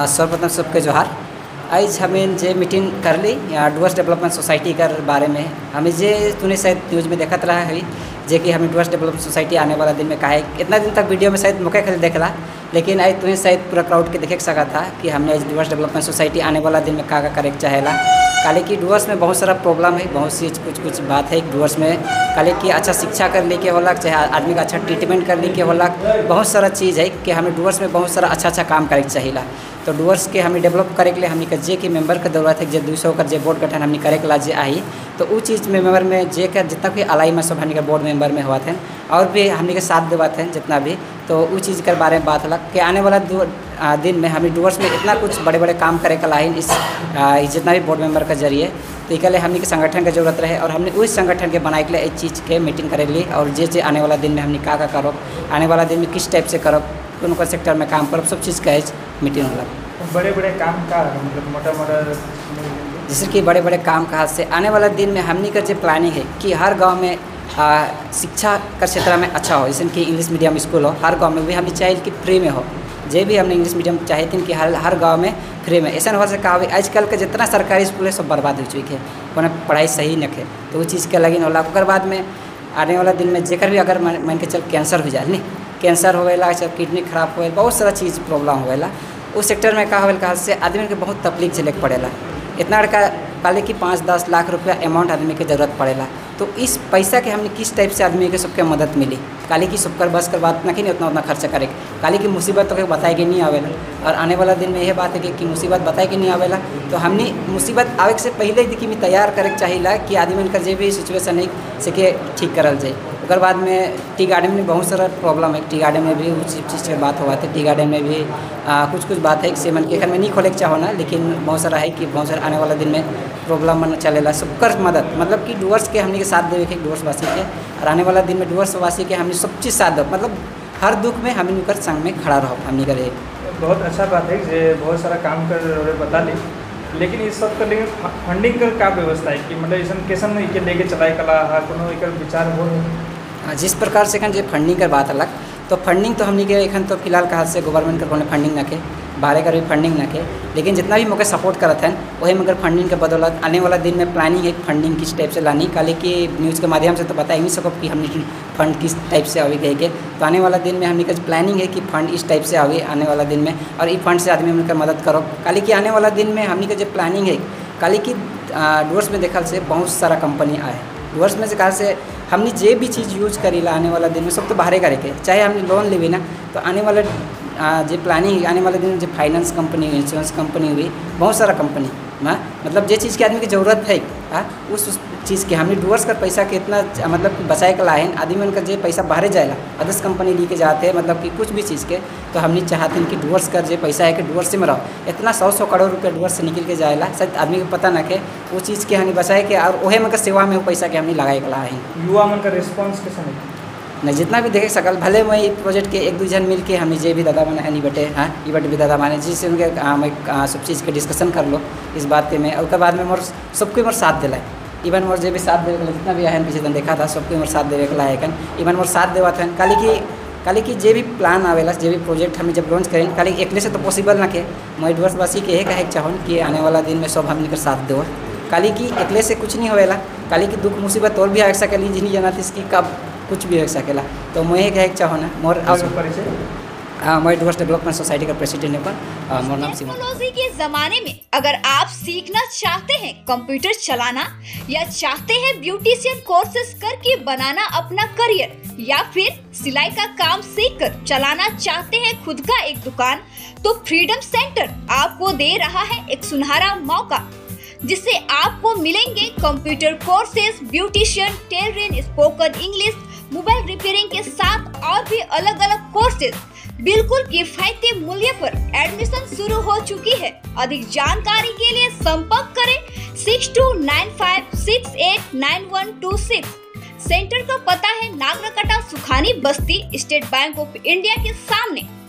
सर्वप्रथम सबके जोहार। आज हमें जे मीटिंग कर ली डुवर्स डेवलपमेंट सोसाइटी कर बारे में। हमें जे तूने शायद न्यूज़ में देखत रहा है जे कि हमें डुवर्स डेवलपमेंट सोसाइटी आने वाला दिन में कहा है। इतना दिन तक वीडियो में शायद मौके खाली देख ला, लेकिन आज तुम्हें शायद पूरा क्राउड के देखे सका था कि हमने आज डुवर्स डेवलपमेंट सोसाइटी आने वाला दिन में का करे चाहेला। काले की डुवर्स में बहुत सारा प्रॉब्लम है, बहुत सी कुछ बात है डुवर्स में। काले की अच्छा शिक्षा कर ले के होला, चाहे आदमी का अच्छा ट्रीटमेंट कर ले के होला, बहुत सारा चीज़ है कि हमें डुवर्स में बहुत सारा अच्छा काम करे चाहिए। तो डुवर्स के हमें डेवलप करे के लिए हमें जे के मेंबर के जरूरत है, जे 200 का जे बोर्ड गठन हमें करे के ला जे आई। तो वो चीज़ में मेंबर में जे का जितना भी अलाई में सब हमें के बोर्ड मेंबर में हुआ थे और भी हमें के साथ देवा थे जितना भी। तो वो चीज़ के बारे में बात अलग कि आने वाला दिन में हमें डुवर्स में इतना कुछ बड़े बड़े काम करे का लाइन इस जितना भी बोर्ड मेंबर के जरिए। तो इसके लिए हमें के संगठन की जरूरत रहे और हमने उस संगठन के बनाए के लिए इस चीज़ के मीटिंग करे ली। और जे आने वाला दिन में हमने का करो, आने वाला दिन में किस टाइप से करो, कौन सेक्टर में काम करो, सब चीज़ का मीटिंग होला। बड़े बड़े काम का मतलब मोटा जैसे कि बड़े बड़े काम का हाथ से आने वाला दिन में हमने का जो प्लानिंग है कि हर गांव में शिक्षा का क्षेत्र में अच्छा हो। जैसे कि इंग्लिश मीडियम स्कूल हो हर गांव में, भी हमें चाहिए कि फ्री में हो। जे भी हमने इंग्लिश मीडियम चाहते हैं कि हर गांव में फ्री में। ऐसा हो से कहा आजकल के जितना सरकारी स्कूल है सब बर्बाद हो चुके हैं, कोनो पढ़ाई सही न है। तो वो चीज़ के लगिन होला। उसके बाद में आने वाला दिन में जेकर भी अगर मान के चल कैंसर हो जाए नहीं, कैंसर होवेला, चाहे किडनी खराब होए, बहुत सारा चीज़ प्रॉब्लम होवेला। उस सेक्टर में का होल कहा से आदमी के बहुत तकलीफ झेले पड़ेला। इतना का पहले कि 5-10 लाख रुपया अमाउंट आदमी के ज़रूरत पड़ेला। तो इस पैसा के हमने किस टाइप से आदमी के सबके मदद मिली। काली की सबकर बस कर बात ना कि नहीं उतना खर्चा करे। काली की मुसीबत तो बताए कि नहीं आवेला। और आने वाला दिन में यह बात है कि मुसीबत बताए कि नहीं आवेला। तो हमने मुसीबत आवे से पहले ही कि तैयार करे चाहिए कि आदमी का जो भी सिचुएशन है से के ठीक करल जाए। उसके बाद में टी गार्डन में बहुत सारा प्रॉब्लम है। टी गार्डन में भी उस चीज़ की बात हुआ था। टी गार्डन में भी कुछ बात है कि मन के में नहीं खोले के चाहो ना, लेकिन बहुत सारा है कि बहुत सारा आने वाला दिन में प्रॉब्लम मन चलेला। सबकर मदद मतलब कि डुवर्स के हमने के साथ देवे के डुवर्स वासी के, और आने वाला दिन में डुवर्स वासी के हमने सब चीज़ साथ दो, मतलब हर दुख में हमने उनकर संग में खड़ा रहो हमने करे। बहुत अच्छा बात है जे बहुत सारा काम कर बता ली, लेकिन इस सब कर फंडिंग कर का व्यवस्था है कि मतलब इसन कैसन के लेके चलाए कला कोनो एकर विचार हो। जिस प्रकार से जो फंडिंग कर बात अलग, तो फंडिंग तो हमने के एखन तो फिलहाल कहा से गवर्नमेंट कर कोनो फंडिंग ना के, बाहर का भी फंडिंग ना के, लेकिन जितना भी मौके सपोर्ट करते हैं वही मगर फंडिंग के बदौलत आने वाला दिन में प्लानिंग है फंडिंग किस टाइप से लानी। काले की न्यूज़ के माध्यम से तो बता ही नहीं सको कि हमने फंड किस टाइप से आवे कहे के। तो आने वाला दिन में हमने का प्लानिंग है कि फंड इस टाइप से आवे आने वाला दिन में, और इस फंड से आदमी मिलकर मदद करो। काले की आने वाला दिन में हमने का जो प्लानिंग है काले की डुवर्स में देखा से बहुत सारा कंपनी आए। डुवर्स में से कहा से हमने जे भी चीज़ यूज करी ला आने वाला दिन में सब तो बाहर करे के, चाहे हमने लोन लेवे ना। तो आने वाला जो प्लानिंग आने वाले दिन में जो फाइनेंस कंपनी हुई, इंश्योरेंस कंपनी हुई, बहुत सारा कंपनी मतलब जे चीज़ के आदमी की ज़रूरत है उस चीज़ के हमने डुवर्स का पैसा के इतना मतलब बचाए के लाइन आदमी उनका जो पैसा बाहर जाएगा अदर्स कंपनी लेके जाते हैं, मतलब कि कुछ भी चीज़ के। तो हमने चाहते हैं कि डुवर्स का जो पैसा है कि डुवर्स से में रहो। इतना 100 करोड़ रुपया डुवर्स से निकल के जाएगा, शायद आदमी को पता ना के वो चीज़ के हमने बचाए के और वही मतलब सेवा में वो पैसा के हमने लगाए के ला है। युवा मन का रिस्पॉन्स कैसा है नहीं जितना भी देख सकल भले मैं प्रोजेक्ट के 1-2 जन मिल के हमने जे भी दादा माने नहीं बटे ये बटे भी दादा माने जिससे उनके सब चीज़ के डिस्कशन कर लो इस बात के में। और उसके बाद में मोर सबको मोर साथ दिलाए, इवन मोर जे भी साथ देवे जितना भी आए पीछे दिन देखा था सबको मोर साथ देवे के लायकन इवन मोर साथ देवा था। काली की जे भी प्लान आवेला जे भी प्रोजेक्ट हमें जब लॉन्च करें काली एकले से तो पॉसिबल ना के। मैं डुवर्स वासी के कहे चाहूँ कि आने वाला दिन में सब हमने कर साथ दो। काली की एकले से कुछ नहीं होवेला, काली की दुख मुसीबत और भी आ सकेली जिन्हें जाना इसकी कब कुछ भी हो सकेला। तो मैं कहे चाहो ना मोर मैं डुवर्स डेवलपमेंट सोसाइटी का प्रेसिडेंट है। मोर नाम सिमन। टेक्नोलॉजी के जमाने में अगर आप सीखना चाहते हैं कंप्यूटर चलाना, या चाहते हैं ब्यूटिशियन कोर्सेज करके बनाना अपना करियर, या फिर सिलाई का काम सीखकर चलाना चाहते हैं खुद का एक दुकान, तो फ्रीडम सेंटर आपको दे रहा है एक सुनहरा मौका, जिससे आपको मिलेंगे computer courses, beautician, tailoring, spoken English, mobile repairing के साथ और भी अलग अलग कोर्सेज बिल्कुल किफायती मूल्य पर एडमिशन शुरू हो चुकी है। अधिक जानकारी के लिए संपर्क करें 6295689126। सेंटर का पता है नागरकटा सुखानी बस्ती, स्टेट बैंक ऑफ इंडिया के सामने।